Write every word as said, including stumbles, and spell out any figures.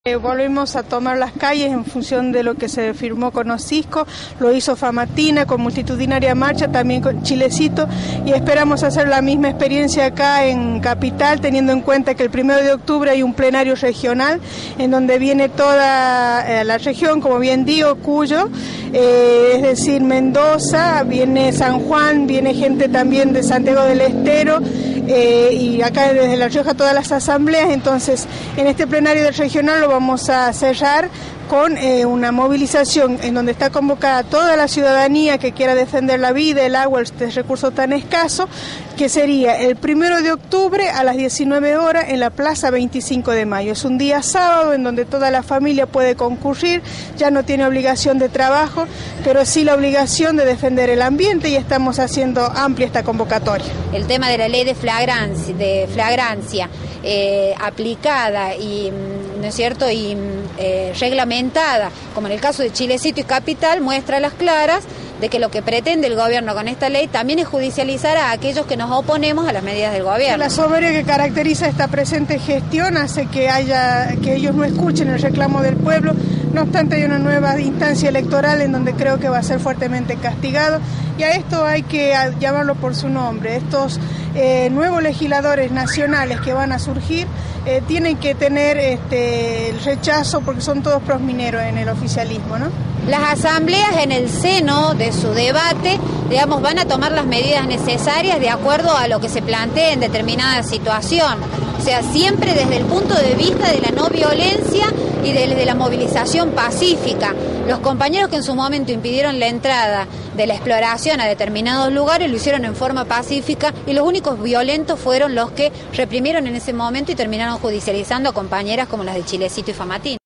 Eh, volvimos a tomar las calles en función de lo que se firmó con Ocisco, lo hizo Famatina con multitudinaria marcha, también con Chilecito, y esperamos hacer la misma experiencia acá en Capital, teniendo en cuenta que el primero de octubre hay un plenario regional en donde viene toda eh, la región, como bien digo, Cuyo, eh, es decir, Mendoza, viene San Juan, viene gente también de Santiago del Estero, eh, y acá desde La Rioja todas las asambleas. Entonces en este plenario del regional lo vamos a cerrar con eh, una movilización en donde está convocada toda la ciudadanía que quiera defender la vida, el agua, este recurso tan escaso, que sería el primero de octubre a las diecinueve horas en la Plaza veinticinco de mayo. Es un día sábado en donde toda la familia puede concurrir, ya no tiene obligación de trabajo, pero sí la obligación de defender el ambiente, y estamos haciendo amplia esta convocatoria. El tema de la ley de flagrancia, de flagrancia eh, aplicada y, ¿no es cierto?, y eh, reglamentada, como en el caso de Chilecito y Capital, muestra a las claras de que lo que pretende el gobierno con esta ley también es judicializar a aquellos que nos oponemos a las medidas del gobierno. La soberbia que caracteriza esta presente gestión hace que haya que ellos no escuchen el reclamo del pueblo. No obstante, hay una nueva instancia electoral en donde creo que va a ser fuertemente castigado, y a esto hay que llamarlo por su nombre. Estos eh, nuevos legisladores nacionales que van a surgir eh, tienen que tener este, el rechazo, porque son todos prosmineros en el oficialismo, ¿no? Las asambleas en el seno de su debate, digamos, van a tomar las medidas necesarias de acuerdo a lo que se plantee en determinada situación. O sea, siempre desde el punto de vista de la no violencia y desde la movilización pacífica. Los compañeros que en su momento impidieron la entrada de la exploración a determinados lugares lo hicieron en forma pacífica, y los únicos violentos fueron los que reprimieron en ese momento y terminaron judicializando a compañeras como las de Chilecito y Famatina.